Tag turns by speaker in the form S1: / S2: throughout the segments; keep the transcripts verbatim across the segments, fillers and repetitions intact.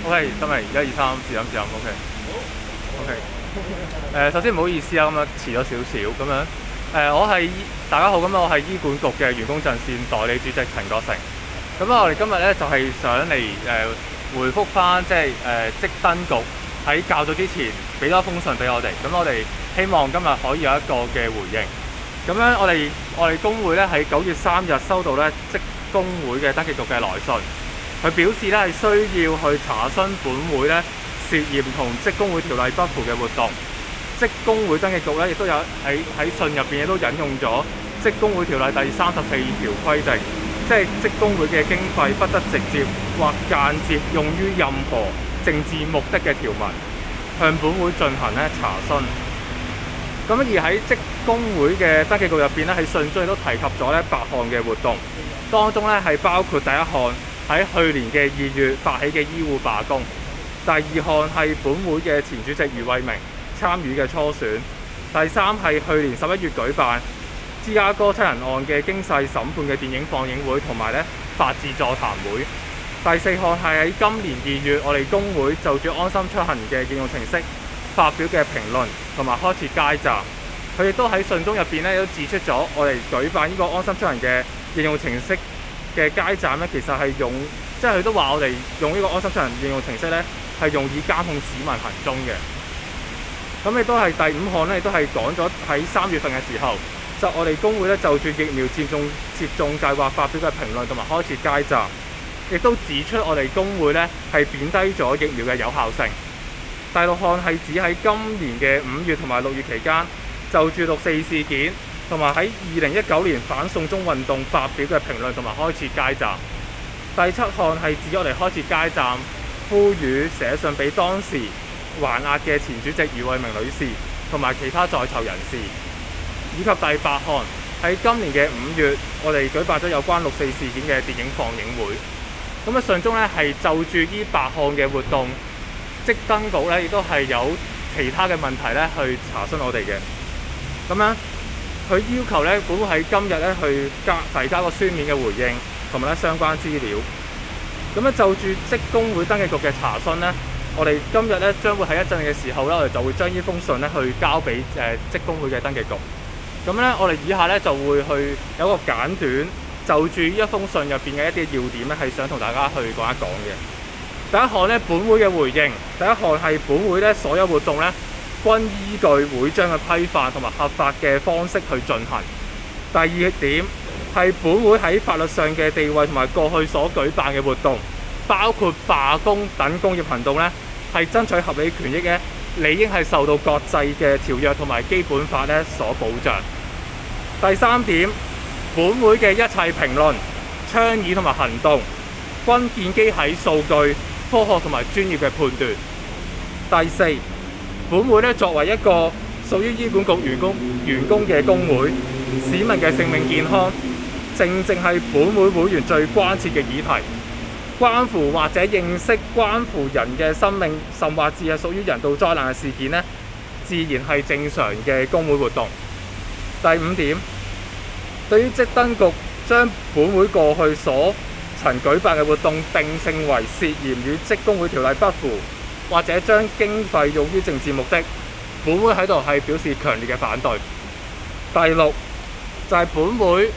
S1: OK，得未？一二三，試飲試飲 ，OK。OK。誒，首先唔好意思啊，咁樣遲咗少少咁樣。誒，我係大家好，咁我係醫管局嘅員工陣線代理主席陳國成。咁啊，我哋今日咧就係想嚟誒回覆翻，即係誒職登局喺較早之前俾多封信俾我哋。咁我哋希望今日可以有一個嘅回應。咁樣我哋我哋工會咧喺九月三日收到咧職工會嘅登記局嘅來信，佢表示咧係需要去查詢本會咧涉嫌同職工會條例不符嘅活動。職工會登記局咧亦都有喺喺信入邊亦都引用咗職工會條例第三十四條規定，即係職工會嘅經費不得直接或間接用於任何政治目的嘅條文，向本會進行咧查詢。咁而喺職工會嘅登記局入邊咧，喺信中亦都提及咗咧八項嘅活動，當中咧係包括第一項喺去年嘅二月發起嘅醫護罷工，第二項係本會嘅前主席余慧明參與嘅初選，第三係去年十一月舉辦芝加哥七人案嘅經濟審判嘅電影放映會同埋咧法治座談會，第四項係喺今年二月我哋工會就住安心出行嘅應用程式發表嘅評論同埋開設街站。佢亦都喺信中入邊咧都指出咗，我哋舉辦呢個安心出行嘅應用程式嘅街站咧，其實係用，即係佢都話我哋用呢個安心出行應用程式咧係用以監控市民行蹤嘅。咁亦都係第五項咧，亦都係講咗喺三月份嘅時候，就我哋工會咧就住疫苗接種接種計劃發表嘅評論同埋開設街站，亦都指出我哋工會咧係貶低咗疫苗嘅有效性。第六項係指喺今年嘅五月同埋六月期間，就住六四事件同埋喺二零一九年反送中運動發表嘅評論同埋開設街站。第七項係指我哋開設街站，呼籲寫信俾當時還押嘅前主席余慧明女士同埋其他在囚人士。以及第八項喺今年嘅五月，我哋舉辦咗有關六四事件嘅電影放映會。咁啊，信中咧係就住呢八項嘅活動，職登局咧亦都係有其他嘅問題咧去查詢我哋嘅。咁樣佢要求咧，本會喺今日咧去加提交個書面嘅回應，同埋咧相關資料。咁咧就住職工會登記局嘅查詢咧，我哋今日咧將會喺一陣嘅時候咧，我哋就會將呢封信咧去交俾誒職工會嘅登記局。咁咧，我哋以下咧就會去有一個簡短就住呢一封信入邊嘅一啲要點咧，係想同大家去講一講嘅。第一項咧，本會嘅回應，第一項係本會咧所有活動咧，均依據會章嘅規範同埋合法嘅方式去進行。第二點係本會喺法律上嘅地位同埋過去所舉辦嘅活動，包括罷工等工業行動咧，係爭取合理權益嘅，理應係受到國際嘅條約同埋基本法咧所保障。第三點，本會嘅一切評論、倡議同埋行動，均建基喺數據、科學同埋專業嘅判斷。第四，本會咧作為一個屬於醫管局員工員工嘅工會，市民嘅性命健康，正正係本會會員最關切嘅議題，關乎或者認識關乎人嘅生命，甚或至係屬於人道災難嘅事件呢，自然係正常嘅工會活動。第五點，對於職登局將本會過去所曾舉辦嘅活動定性為涉嫌與職工會條例不符，或者將經費用於政治目的，本會喺度係表示強烈嘅反對。第六就係、是、本會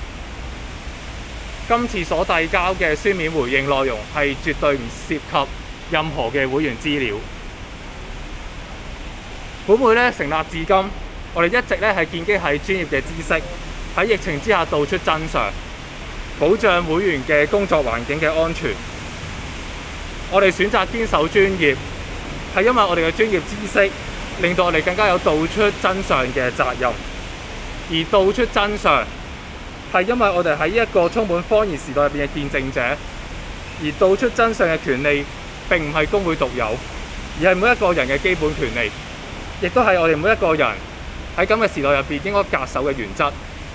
S1: 今次所遞交嘅書面回應內容係絕對唔涉及任何嘅會員資料。本會咧成立至今，我哋一直咧係建基喺專業嘅知識，喺疫情之下道出真相，保障會員嘅工作環境嘅安全。我哋選擇堅守專業，係因為我哋嘅專業知識令到我哋更加有道出真相嘅責任。而道出真相係因為我哋喺一個充滿謊言時代入邊嘅見證者，而道出真相嘅權利並唔係工會獨有，而係每一個人嘅基本權利，亦都係我哋每一個人喺咁嘅時代入邊應該恪守嘅原則。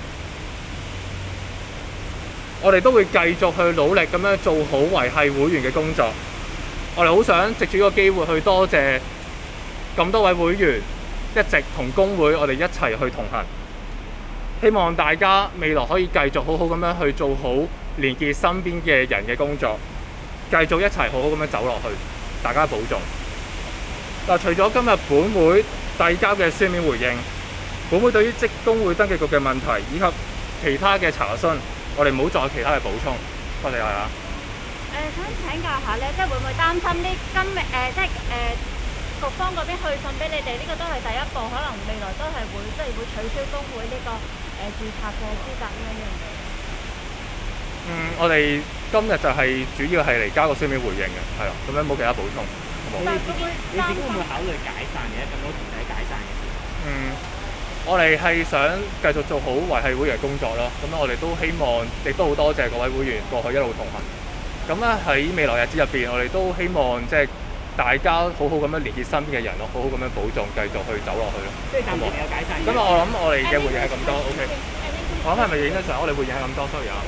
S1: 我哋都會繼續去努力咁樣做好維繫會員嘅工作。我哋好想藉住呢個機會去多謝咁多位會員一直同工會我哋一齊去同行。希望大家未來可以繼續好好咁樣去做好連結身邊嘅人嘅工作，繼續一齊好好咁樣走落去。 大家保重。嗱，除咗今日本會遞交嘅書面回應，本會對於職工會登記局嘅問題以及其他嘅查詢，我哋冇再其他嘅補充。多謝大家。
S2: 誒、呃，想請教下咧，即係會唔會擔心呢今日誒、呃，即係誒、呃、局方嗰邊去信俾你哋，呢、這個都係第一步，可能未來都係會即係會取消工會呢、這個誒、呃、註冊嘅資格呢一樣嘢。
S1: 嗯，我哋今日就係主要係嚟交個書面回應嘅，係啦，咁樣冇其他補充。好冇？
S3: 你自己你自己會唔會考慮解散嘅？咁多團體解散嘅時候？
S1: 嗯，我哋係想繼續做好維係會員工作啦。咁我哋都希望，亦都好多謝各位會員過去一路同行。咁咧喺未來日子入邊，我哋都希望即係大家好好咁樣連結身邊嘅人咯，好好咁樣保重，繼續去走落去咯。
S3: 即係暫時未有解散。
S1: 咁啊，我諗我哋嘅回應係咁多 ，OK。我諗係咪影得相？我哋回應係咁多，sorry 啊。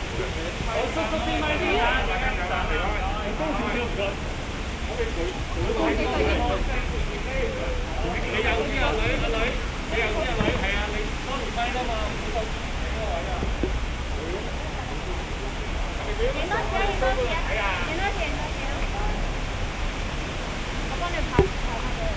S1: 你有啲阿女阿女，你有啲阿女係啊，你多年低啦嘛，冇錯，呢個位啊。影多次啊！影多次啊！影多次，影多次。我幫你拍拍翻佢。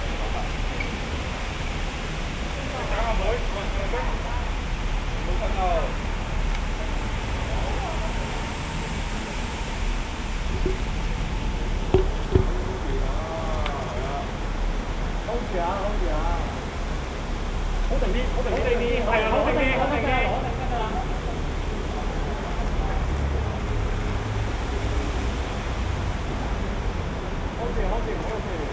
S1: 打下妹，冇瞓到。hold 住啊，hold 住啊，好定啲，好定啲，係啊，好定啲，好定啲，好定得啦。hold 住，hold 住，hold 住。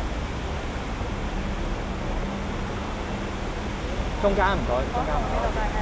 S1: 中間唔該，中間唔該。